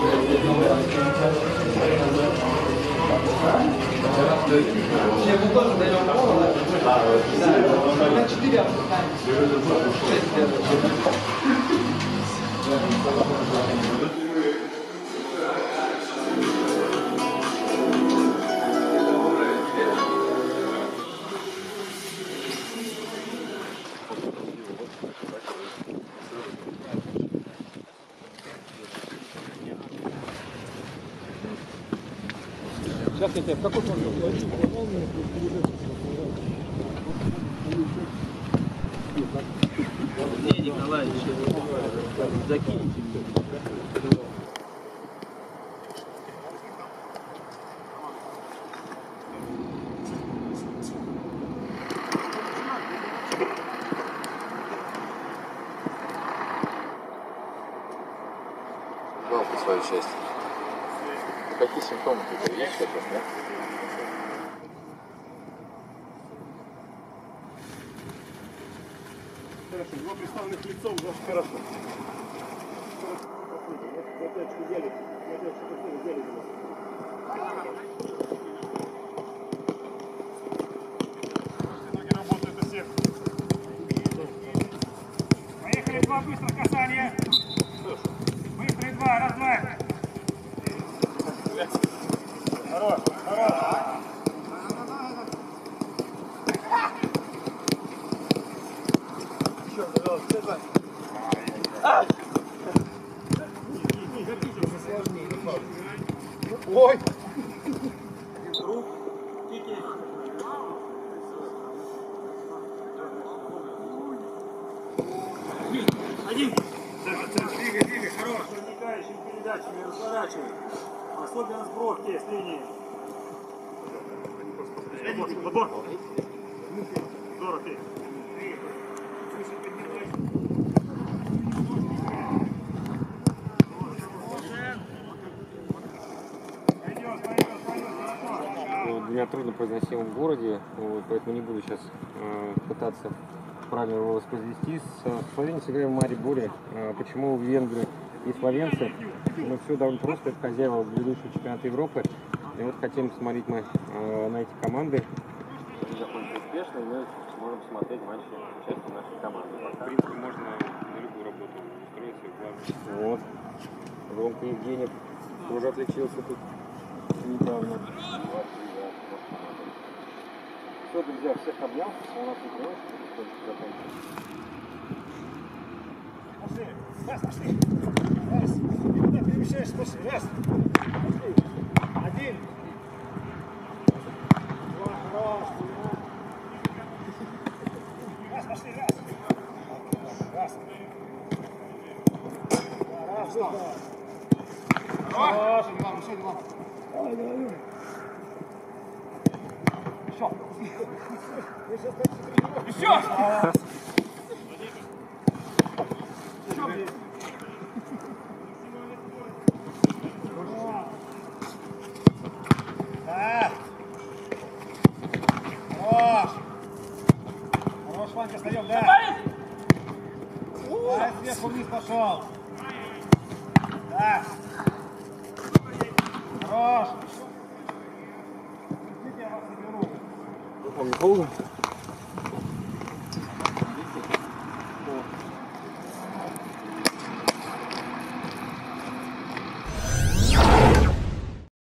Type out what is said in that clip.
Сейчас я тебе в какой форме? Николаевич, закиньте меня. Главное свою часть. Какие симптомы у тебя есть сейчас, да? Хорошо, два представленных лицом, да, хорошо. Ноги работают у всех. Поехали, два быстрых касания. Быстрые два, раз, два. Хорош, хорош. Еще, пожалуйста, ой! Рук, кики. Один. Двигай, двигай, хорош. Проникающими передачами разворачивай. Особенно с бровки с линии. Подбор. Здорово, ты. Меня трудно произносить в городе, поэтому не буду сейчас пытаться правильно его воспроизвести. С Словенией сыграем в Мариboре. Почему венгры и словенцы? Ну, все довольно просто. Это хозяева ведущего чемпионата Европы. И вот хотим посмотреть мы на эти команды. Они закончили успешно, и мы сможем смотреть матчи участия нашей команды. В принципе, можно на любую работу устроиться. Главное. Вот. Ромка Евгеньев тоже отличился тут недавно. Все, друзья, всех обнял. У нас играет. Пошли. Раз, пошли. Раз. И куда перемещаешься? Пошли. Раз. Пошли. Один. Два. Хорош. Раз, пошли. Раз. Раз. Раз. Два. Хорош. Два. Еще два. Давай, давай. Еще. Еще. Хорош, Ванька, встаем, да? Да, сверху вниз пошел. Да. Хорош. Я вас заберу. Помню,